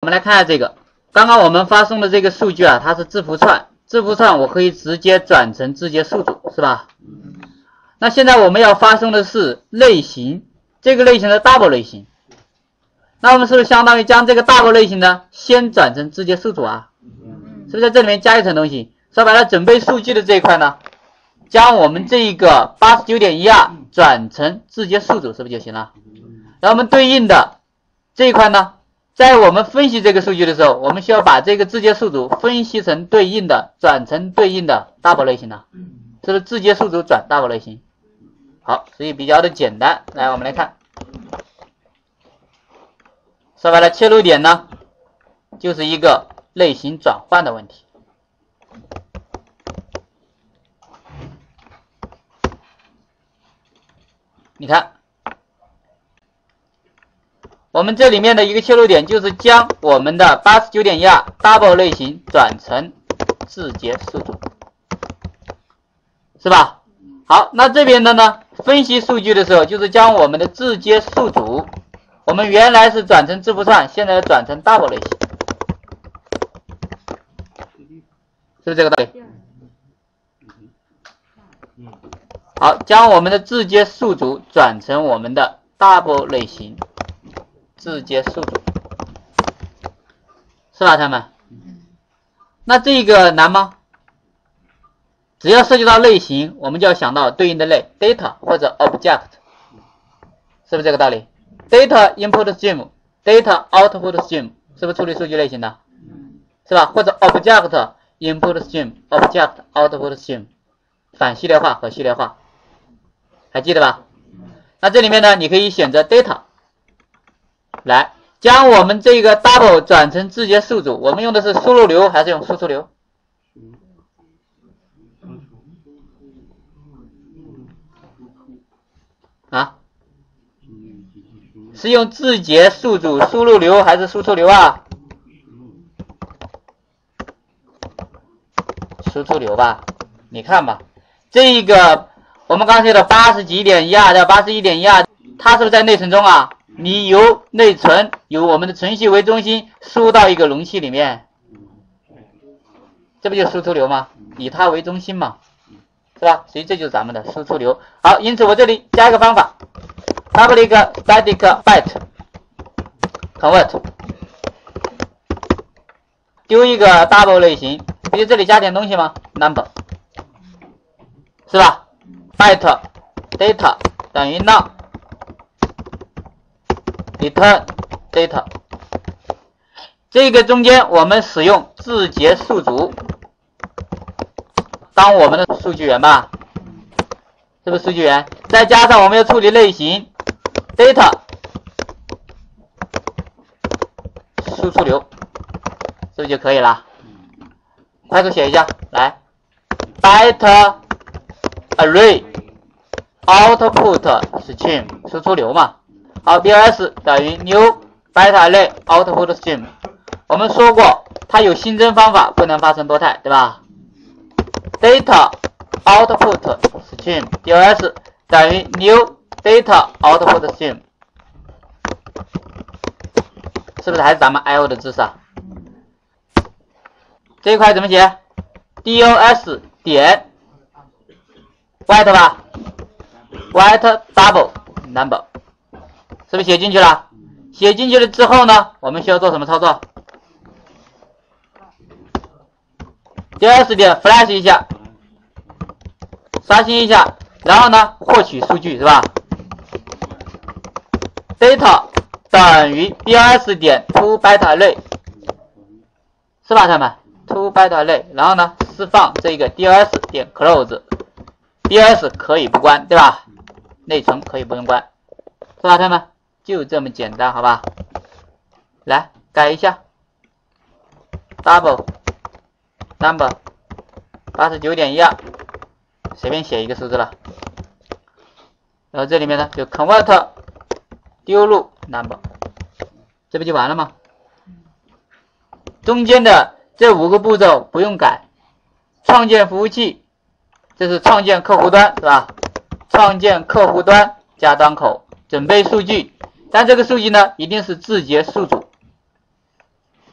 们来看一下这个，刚刚我们发送的这个数据啊，它是字符串，字符串我可以直接转成字节数组，是吧？那现在我们要发送的是类型，这个类型的 double 类型，那我们是不是相当于将这个 double 类型呢，先转成字节数组啊？是不是在这里面加一层东西？说白了，准备数据的这一块呢，将我们这一个 89.12 转成字节数组，是不是就行了？然后我们对应的这一块呢，在我们分析这个数据的时候，我们需要把这个字节数组分析成对应的，转成对应的 double 类型的，是不是字节数组转 double 类型？好，所以比较的简单。来，我们来看，说白了，切入点呢，就是一个类型转换的问题。你看，我们这里面的一个切入点就是将我们的 89.12 double 类型转成字节数组，是吧？好，那这边的呢，分析数据的时候，就是将我们的字节数组，我们原来是转成字符串，现在转成 double 类型，是不是这个道理？好，将我们的字节数组转成我们的 double 类型字节数组，是吧，他们？那这个难吗？只要涉及到类型，我们就要想到对应的类 data 或者 object， 是不是这个道理？ data input stream、data output stream 是不是处理数据类型的？是吧？或者 object input stream、object output stream， 反序列化和序列化，还记得吧？那这里面呢，你可以选择 data 来将我们这个 double 转成字节数组，我们用的是输入流还是用输出流？啊？是用字节数组输入流还是输出流啊？输出流吧。你看吧，这个我们刚才的80几点12到81.12，它是不是在内存中啊？你由内存由我们的程序为中心输到一个容器里面，这不就输出流吗？以它为中心嘛，是吧？所以这就是咱们的输出流。好，因此我这里加一个方法 ，public static byte convert， 丢一个 double 类型，比如这里加点东西吗 ？number， 是吧 ？byte data 等于 none return data， 这个中间我们使用字节数组当我们的数据源吧，是不是数据源？再加上我们要处理类型 data 输出流，是不是就可以了？快速写一下，来 byte array output stream 输出流嘛。好 ，BLS 等于 new byte array output stream。我们说过，它有新增方法，不能发生多态，对吧 ？data output stream BLS 等于 new data output stream， 是不是还是咱们 IO 的知识啊？这一块怎么写 ？DOS 点 white 吧 ，white double number。是不是写进去了？写进去了之后呢，我们需要做什么操作 ？DOS 点 flash 一下，刷新一下，然后呢，获取数据是吧 ？data 等于 DOS 点 to byte array， 是吧，他们 to byte array， 然后呢，释放这个 DOS 点 close，DOS 可以不关，对吧？内存可以不用关，是吧，他们？就这么简单，好吧？来改一下 ，double number 89.12，随便写一个数字了。然后这里面呢就 convert 丢入 number， 这不就完了吗？中间的这5个步骤不用改。创建服务器，这是创建客户端，是吧？创建客户端加端口，准备数据。但这个数据呢，一定是字节数组，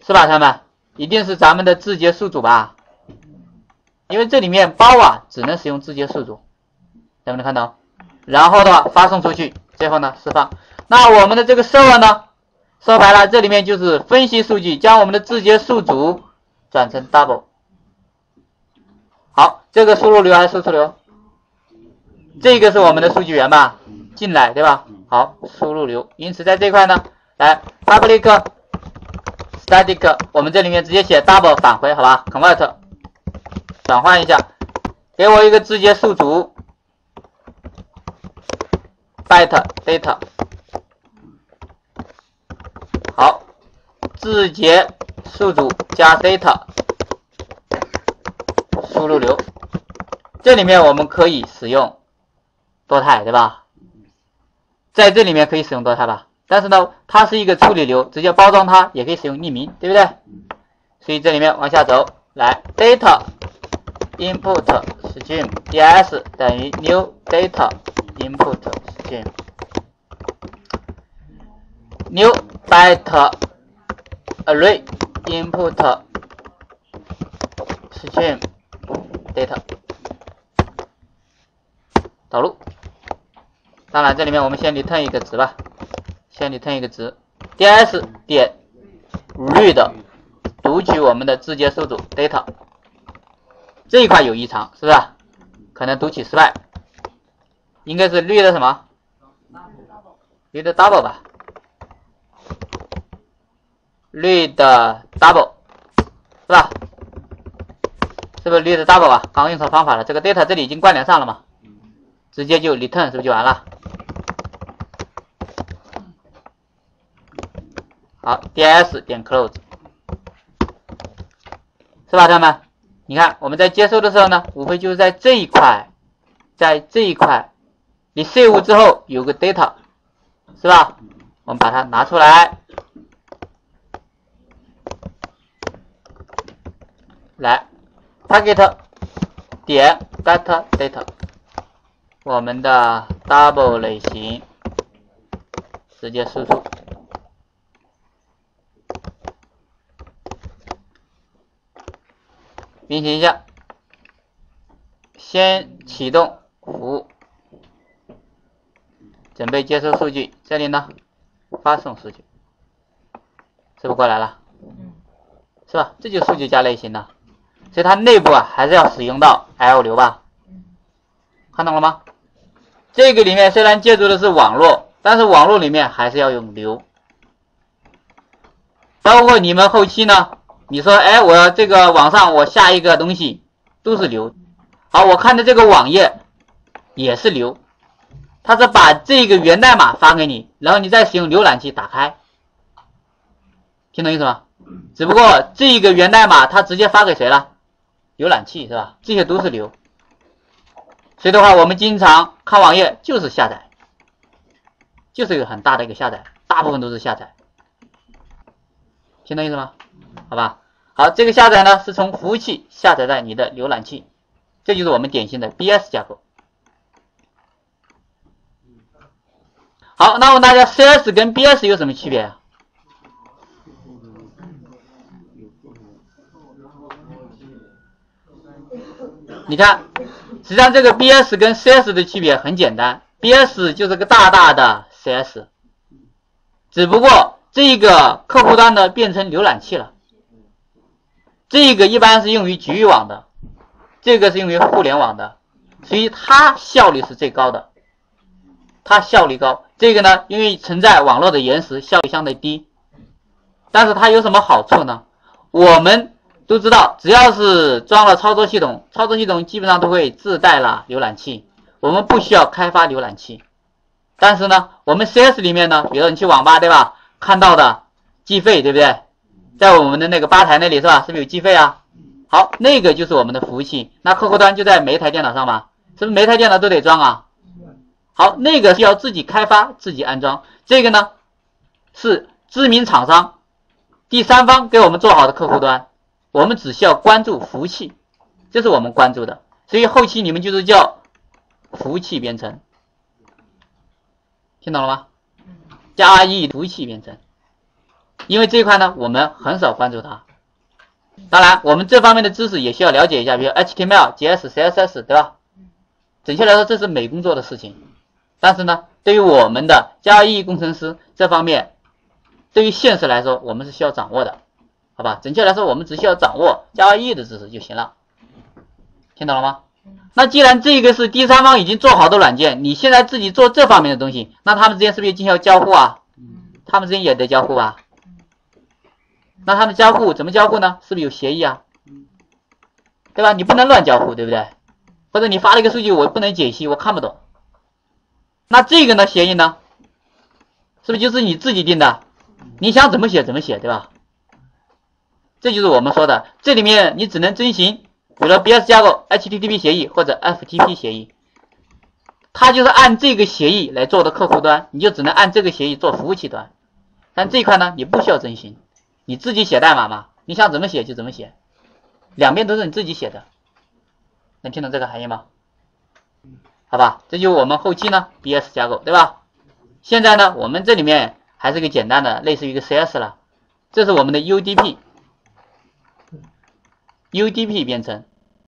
是吧，同学们？一定是咱们的字节数组吧？因为这里面包啊，只能使用字节数组，能不能看到？然后的话发送出去，最后呢释放。那我们的这个 server 呢，说白了，这里面就是分析数据，将我们的字节数组转成 double。好，这个输入流还是输出流？这个是我们的数据源吧？进来对吧？好，输入流。因此在这块呢，来 public static， 我们这里面直接写 double 返回，好吧 ？convert 转换一下，给我一个字节数组 byte data。好，字节数组加 data 输入流。这里面我们可以使用多态，对吧？在这里面可以使用多态吧，但是呢，它是一个处理流，直接包装它也可以使用匿名，对不对？所以这里面往下走，来 data input stream ds 等于 new data input stream new byte array input stream data 导入。当然，这里面我们先 return 一个值吧，先 return 一个值 ，ds 点 read 读取我们的字节数组 data， 这一块有异常，是不是？可能读取失败，应该是 read 什么 ？read double 吧 ？read double 是吧？是不是 read double 啊？刚刚用错方法了，这个 data 这里已经关联上了嘛，直接就 return 是不是就完了？好 ，ds 点 close， 是吧，同学们？你看我们在接收的时候呢，无非就是在这一块，你 save 之后有个 data， 是吧？我们把它拿出来，来 target 点 get data， 我们的 double 类型直接输出。运行一下，先启动服务，准备接收数据。这里呢，发送数据，是不是过来了？是吧？这就是数据加类型的，所以它内部啊还是要使用到 L 流吧？看懂了吗？这个里面虽然借助的是网络，但是网络里面还是要用流。包括你们后期呢，你说，哎，我这个网上我下一个东西都是流，好，我看的这个网页也是流，它是把这个源代码发给你，然后你再使用浏览器打开，听懂意思吗？只不过这个源代码它直接发给谁了？浏览器是吧？这些都是流，所以的话，我们经常看网页就是下载，就是一个很大的一个下载，大部分都是下载，听懂意思吗？好吧，好，这个下载呢是从服务器下载在你的浏览器，这就是我们典型的 BS 架构。好，那问大家 CS 跟 BS 有什么区别啊？你看，实际上这个 BS 跟 CS 的区别很简单 ，BS 就是个大大的 CS， 只不过这个客户端呢变成浏览器了。这个一般是用于局域网的，这个是用于互联网的，所以它效率是最高的，它效率高。这个呢，因为存在网络的延时，效率相对低。但是它有什么好处呢？我们都知道，只要是装了操作系统，操作系统基本上都会自带了浏览器，我们不需要开发浏览器。但是呢，我们 CS 里面呢，比如说你去网吧，对吧？看到的计费，对不对？在我们的那个吧台那里是吧？是不是有计费啊？好，那个就是我们的服务器，那客户端就在每一台电脑上嘛，是不是每一台电脑都得装啊？好，那个是要自己开发、自己安装，这个呢是知名厂商、第三方给我们做好的客户端，我们只需要关注服务器，这是我们关注的，所以后期你们就是叫服务器编程，听懂了吗？加 E 服务器编程。 因为这一块呢，我们很少关注它。当然，我们这方面的知识也需要了解一下，比如 HTML、JS、CSS， 对吧？准确来说，这是美工做的事情。但是呢，对于我们的Java EE工程师这方面，对于现实来说，我们是需要掌握的，好吧？准确来说，我们只需要掌握Java EE的知识就行了。听懂了吗？那既然这个是第三方已经做好的软件，你现在自己做这方面的东西，那他们之间是不是进行交互啊？他们之间也得交互吧？那他们交互怎么交互呢？是不是有协议啊？对吧？你不能乱交互，对不对？或者你发了一个数据，我不能解析，我看不懂。那这个呢，协议呢，是不是就是你自己定的？你想怎么写怎么写，对吧？这就是我们说的，这里面你只能遵循，比如说 BS 架构、HTTP 协议或者 FTP 协议，它就是按这个协议来做的客户端，你就只能按这个协议做服务器端。但这一块呢，你不需要遵循，你自己写代码嘛，你想怎么写就怎么写，两边都是你自己写的。能听懂这个含义吗？好吧，这就是我们后期呢 BS 架构，对吧？现在呢，我们这里面还是一个简单的类似于一个 CS 了，这是我们的 UDP 编程，